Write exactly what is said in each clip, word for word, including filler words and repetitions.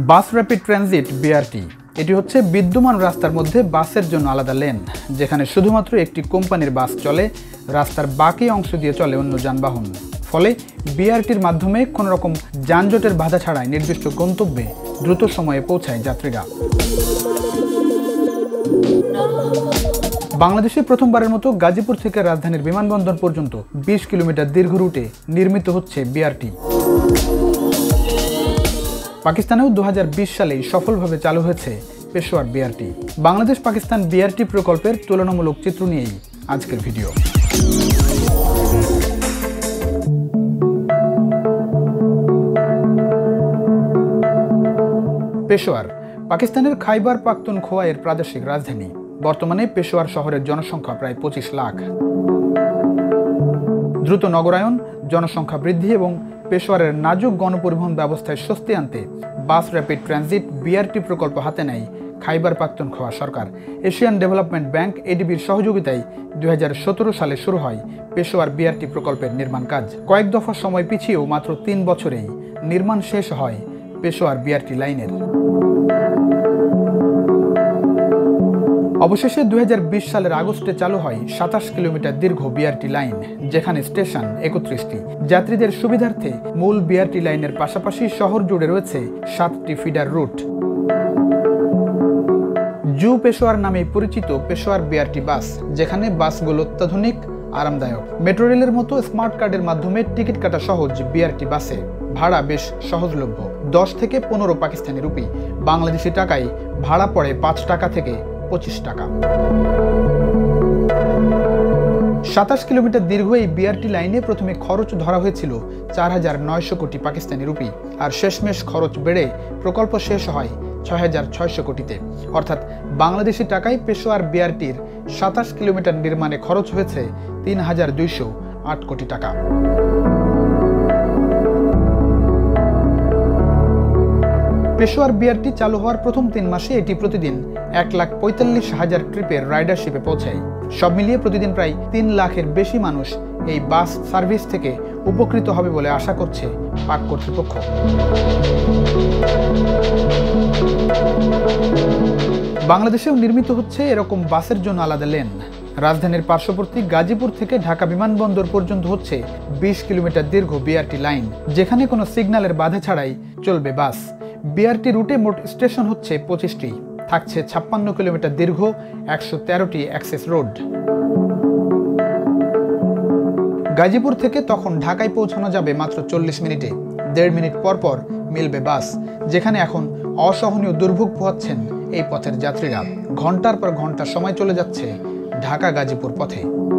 বাস rapid transit BRT এটি হচ্ছে বিদ্যমান রাস্তার মধ্যে বাসের জন্য আলাদা লেন, যেখানে শুধুমাত্র একটি কোম্পানির বাস চলে, রাস্তার বাকি অংশ দিয়ে চলে অন্য যানবাহন। ফলে বিআরটির মাধ্যমে কোনো রকম যানজটের বাধা ছাড়াই নির্দিষ্ট গন্তব্যে দ্রুত সময়ে পৌঁছায় যাত্রীরা। বাংলাদেশে প্রথমবারের মতো গাজীপুর থেকে রাজধানীর বিমানবন্দর পর্যন্ত বিশ কিলোমিটার দীর্ঘ রুটে নির্মিত হচ্ছে বিআরটি। পাকিস্তানেও দু হাজার বিশ সালেই সফলভাবে চালু হয়েছে পেশোয়ার বিআরটি। বাংলাদেশ পাকিস্তান বিআরটি প্রকল্পের তুলনামূলক চিত্র নিয়েই আজকের ভিডিও। পেশোয়ার পাকিস্তানের খাইবার পাখতুনখোয়া এর প্রাদেশিক রাজধানী। বর্তমানে পেশোয়ার শহরের জনসংখ্যা প্রায় পঁচিশ লাখ। দ্রুত নগরায়ন, জনসংখ্যা বৃদ্ধি এবং পেশোয়ারের নাজুক গণপরিবহন ব্যবস্থায় স্বস্তি আনতে বাস র্যাপিড ট্রানজিট বিআরটি প্রকল্প হাতে নেয় খাইবার পাখতুনখোয়া সরকার। এশিয়ান ডেভেলপমেন্ট ব্যাংক এডিবির সহযোগিতায় দুই হাজার সতেরো সালে শুরু হয় পেশোয়ার বিআরটি প্রকল্পের নির্মাণ কাজ। কয়েক দফা সময় পিছিয়েও মাত্র তিন বছরেই নির্মাণ শেষ হয় পেশোয়ার বিআরটি লাইনের। অবশেষে দুই হাজার বিশ সালের আগস্টে চালু হয় সাতাশ কিলোমিটার দীর্ঘ বিআরটি লাইন, যেখানে স্টেশন একত্রিশটি। যাত্রীদের সুবিধার্থে মূল বিআরটি লাইনের পাশাপাশি শহর জুড়ে রয়েছে সাতটি ফিডার রুট। জু পেশোয়ার নামে পরিচিত পেশোয়ার বিআরটি বাস, যেখানে বাসগুলো অত্যাধুনিক, আরামদায়ক। মেট্রো রেলের মতো স্মার্ট কার্ডের মাধ্যমে টিকিট কাটা সহজ বিআরটি বাসে ভাড়া বেশ সহজলভ্য, দশ থেকে পনেরো পাকিস্তানি রুপি। বাংলাদেশি টাকায় ভাড়া পড়ে পাঁচ টাকা থেকে পঁচিশ টাকা। সাতাশ কিলোমিটার দীর্ঘ এই বিআরটি লাইনে প্রথমে খরচ ধরা হয়েছিল চার হাজার নয়শো কোটি পাকিস্তানি রুপি, আর শেষমেশ খরচ বেড়ে প্রকল্প শেষ হয় ছয় হাজার ছয়শো কোটিতে। অর্থাৎ বাংলাদেশি টাকায় পেশোয়ার বিআরটির সাতাশ কিলোমিটার নির্মাণে খরচ হয়েছে তিন হাজার দুইশো আট কোটি টাকা। পেশোয়ার বিআরটি চালু হওয়ার প্রথম তিন মাসে এটি প্রতিদিন এক লাখ পঁয়তাল্লিশ হাজার ট্রিপের রাইডারশিপে পৌঁছায়। সব মিলিয়ে প্রতিদিন প্রায় তিন লাখের বেশি মানুষ এই বাস সার্ভিস থেকে উপকৃত হবে বলে আশা করছে পাক কর্তৃপক্ষ। বাংলাদেশেও নির্মিত হচ্ছে এরকম বাসের জন্য আলাদা লেন। রাজধানীর পার্শ্ববর্তী গাজীপুর থেকে ঢাকা বিমানবন্দর পর্যন্ত হচ্ছে বিশ কিলোমিটার দীর্ঘ বিআরটি লাইন, যেখানে কোনো সিগন্যালের বাধা ছাড়াই চলবে বাস। বিআরটি রুটে মোট স্টেশন হচ্ছে পঁচিশটি, থাকছে ছাপ্পান্ন কিলোমিটার দীর্ঘ একশো তেরোটি অ্যাক্সেস রোড। গাজীপুর থেকে তখন ঢাকায় পৌঁছানো যাবে মাত্র চল্লিশ মিনিটে। দেড় মিনিট পর পর মিলবে বাস, যেখানে এখন অসহনীয় দুর্ভোগ পোহাচ্ছেন এই পথের যাত্রীরা। ঘন্টার পর ঘন্টা সময় চলে যাচ্ছে ঢাকা গাজীপুর পথে।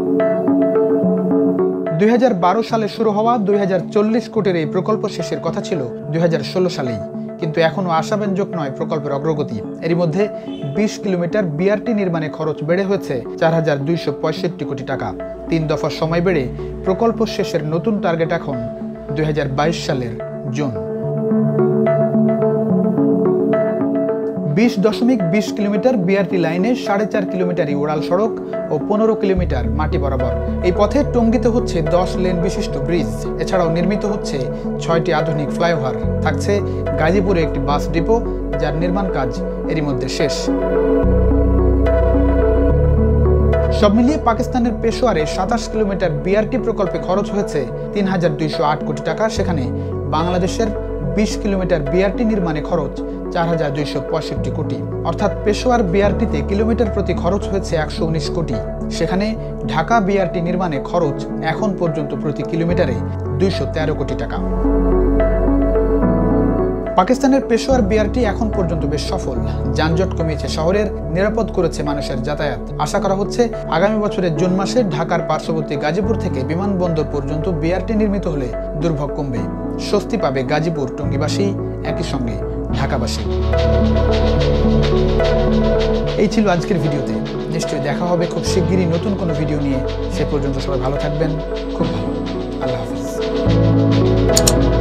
দুই হাজার বারো সালে শুরু হওয়া দুই হাজার চল্লিশ কোটির এই প্রকল্প শেষের কথা ছিল দুই হাজার ষোলো সালেই, কিন্তু এখনও আশাব্যঞ্জক নয় প্রকল্পের অগ্রগতি। এরই মধ্যে বিশ কিলোমিটার বিআরটি নির্মাণে খরচ বেড়ে হয়েছে চার হাজার দুইশো পঁয়ষট্টি কোটি টাকা। তিন দফা সময় বেড়ে প্রকল্প শেষের নতুন টার্গেট এখন দুই হাজার বাইশ সালের জুন। বিশ দশমিক বিশ কিলোমিটার বিআরটি লাইনে সাড়ে চার কিলোমিটারই ওড়াল সড়ক ও পনেরো কিলোমিটার মাটি বরাবর। এই পথে টঙ্গীতে হচ্ছে দশ লেন বিশিষ্ট ব্রিজ। এছাড়াও নির্মিত হচ্ছে ছয়টি আধুনিক ফ্লাইওভার। থাকছে গাজীপুরে একটি বাস ডিপো, যার নির্মাণ কাজ এরই মধ্যে শেষ। সব মিলিয়ে পাকিস্তানের পেশোয়ারে সাতাশ কিলোমিটার বিআরটি প্রকল্পে খরচ হয়েছে তিন হাজার দুইশো আট কোটি টাকা। সেখানে বাংলাদেশের বিশ কিলোমিটার বিআরটি নির্মাণে খরচ চার হাজার দুইশো পঁয়ষট্টি কোটি। অর্থাৎ পেশোয়ার বিআরটিতে কিলোমিটার প্রতি খরচ হয়েছে একশো উনিশ কোটি। সেখানে ঢাকা বিআরটি নির্মাণে খরচ এখন পর্যন্ত প্রতি কিলোমিটারে দুইশো তেরো কোটি টাকা। পাকিস্তানের পেশোয়ার বিআরটি এখন পর্যন্ত বেশ সফল। যানজট কমিয়েছে শহরের, নিরাপদ করেছে মানুষের যাতায়াত। আশা করা হচ্ছে আগামী বছরের জুন মাসে ঢাকার পার্শ্ববর্তী গাজীপুর থেকে বিমানবন্দর পর্যন্ত বিআরটি নির্মিত হলে দুর্ভোগ কমবে, স্বস্তি পাবে গাজীপুর টঙ্গীবাসী, একই সঙ্গে ঢাকাবাসী। এই ছিল আজকের ভিডিওতে। নিশ্চয়ই দেখা হবে খুব শিগগিরই নতুন কোনো ভিডিও নিয়ে। সে পর্যন্ত সবাই ভালো থাকবেন, খুব ভালো। আল্লাহ হাফিজ।